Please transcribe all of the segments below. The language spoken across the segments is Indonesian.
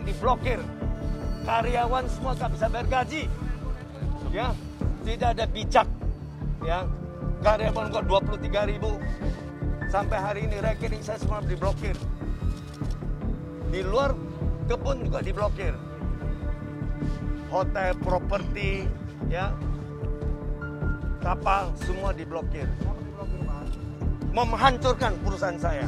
diblokir. Karyawan semua nggak bisa bayar gaji. Ya, tidak ada bijak. Ya, karyawan kok 23.000. Sampai hari ini rekening saya semua diblokir. Di luar kebun juga diblokir. Hotel, properti, ya, kapal semua diblokir. Menghancurkan perusahaan saya.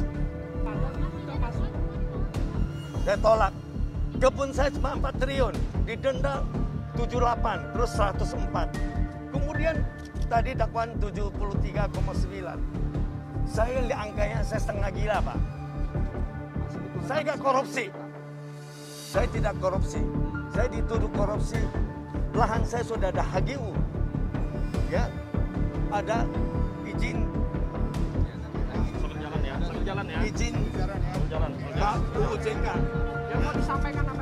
Saya tolak. Kebun saya cuma 4 triliun, didenda 78, terus 104. Kemudian tadi dakwaan 73,9. Saya lihat angkanya, saya setengah gila, Pak. Saya nggak korupsi. Saya tidak korupsi. Saya dituduh korupsi. Lahan saya sudah ada HGU. Ya, ada izin. Jalan ya. Izin. Jalan. KUJK. Yang mau disampaikan apa?